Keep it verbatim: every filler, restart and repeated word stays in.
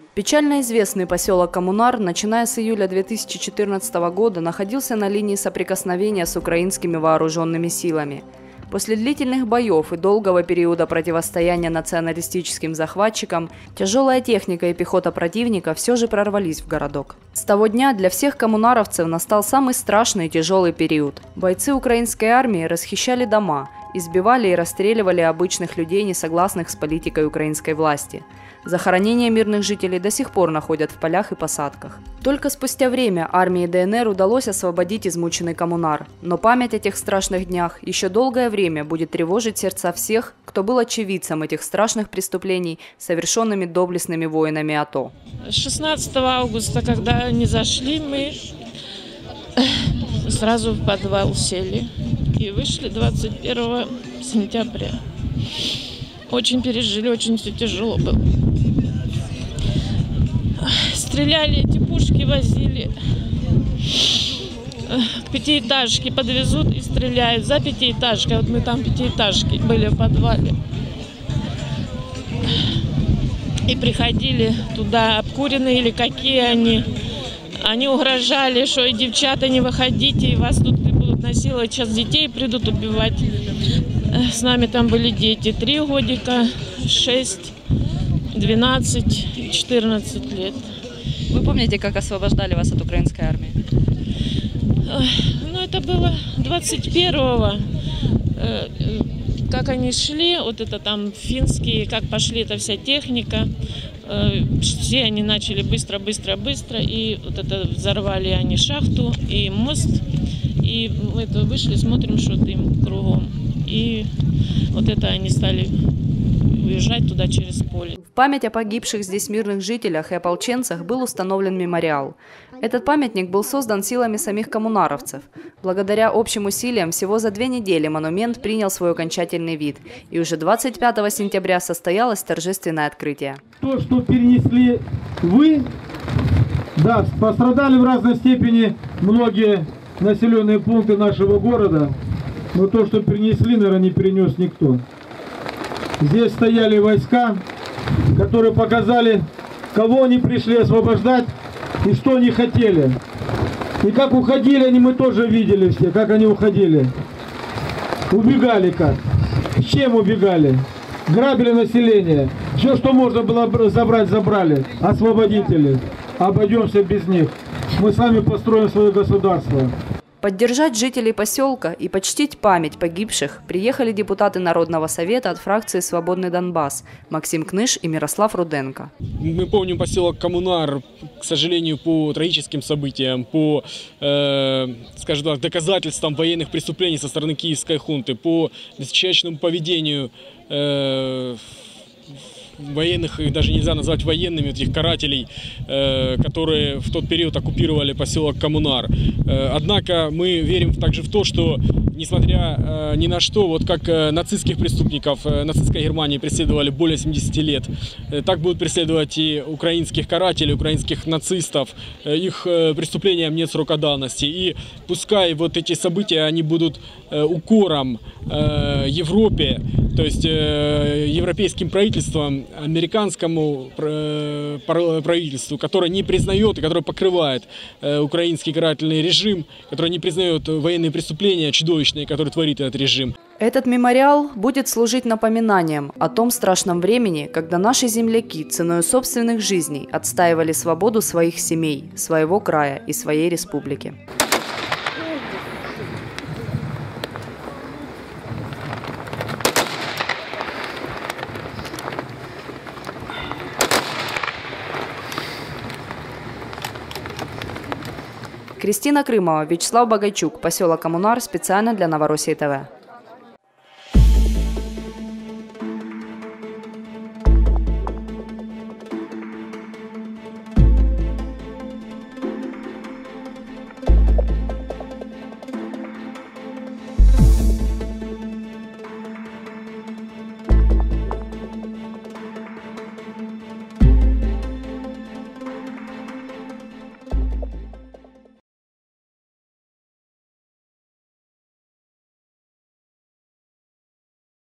Печально известный поселок Коммунар, начиная с июля две тысячи четырнадцатого года, находился на линии соприкосновения с украинскими вооруженными силами. После длительных боев и долгого периода противостояния националистическим захватчикам, тяжелая техника и пехота противника все же прорвались в городок. С того дня для всех коммунаровцев настал самый страшный и тяжелый период. Бойцы украинской армии расхищали дома, избивали и расстреливали обычных людей, не согласных с политикой украинской власти. Захоронения мирных жителей до сих пор находят в полях и посадках. Только спустя время армии ДНР удалось освободить измученный Коммунар. Но память о тех страшных днях еще долгое время будет тревожить сердца всех, кто был очевидцем этих страшных преступлений, совершенными доблестными воинами АТО. шестнадцатого августа, когда они зашли, мы сразу в подвал сели и вышли двадцать первого сентября. Очень пережили, очень все тяжело было. Стреляли, эти пушки возили. Пятиэтажки подвезут и стреляют за пятиэтажкой. Вот мы там пятиэтажки были в подвале. И приходили туда обкуренные или какие они. Они угрожали, что и девчата не выходите, и вас тут будут насиловать. Сейчас детей придут убивать. С нами там были дети. Три годика, шесть, двенадцать, четырнадцать лет. Вы помните, как освобождали вас от украинской армии? Ну, это было двадцать первого. Как они шли, вот это там финские, как пошли эта вся техника. Все они начали быстро, быстро, быстро. И вот это взорвали они шахту и мост. И мы это вышли, смотрим, что дым кругом. И вот это они стали уезжать туда через поле. В память о погибших здесь мирных жителях и ополченцах был установлен мемориал. Этот памятник был создан силами самих коммунаровцев. Благодаря общим усилиям всего за две недели монумент принял свой окончательный вид. И уже двадцать пятого сентября состоялось торжественное открытие. То, что перенесли вы, да, пострадали в разной степени многие населенные пункты нашего города. Но то, что перенесли, наверное, не перенес никто. Здесь стояли войска, которые показали, кого они пришли освобождать и что они хотели. И как уходили они, мы тоже видели все, как они уходили. Убегали как. С чем убегали? Грабили население. Все, что можно было забрать, забрали. Освободители. Обойдемся без них. Мы сами построим свое государство. Поддержать жителей поселка и почтить память погибших приехали депутаты Народного совета от фракции «Свободный Донбасс» Максим Кныш и Мирослав Руденко. Мы помним поселок Коммунар, к сожалению, по трагическим событиям, по, э, скажем так, доказательствам военных преступлений со стороны киевской хунты, по бесчеловечному поведению э, военных, их даже нельзя назвать военными, этих карателей, э, которые в тот период оккупировали поселок Коммунар. Э, однако мы верим также в то, что, несмотря э, ни на что, вот как э, нацистских преступников э, нацистской Германии преследовали более семидесяти лет, э, так будут преследовать и украинских карателей, украинских нацистов. Э, их э, преступлениям нет срока давности. И пускай вот эти события, они будут э, укором э, Европе, то есть э, европейским правительством, американскому правительству, которое не признает и которое покрывает э, украинский карательный режим, которое не признает военные преступления чудовищные, которые творит этот режим. Этот мемориал будет служить напоминанием о том страшном времени, когда наши земляки ценой собственных жизней отстаивали свободу своих семей, своего края и своей республики. Кристина Крымова, Вячеслав Багайчук, поселок Коммунар, специально для Новороссии ТВ.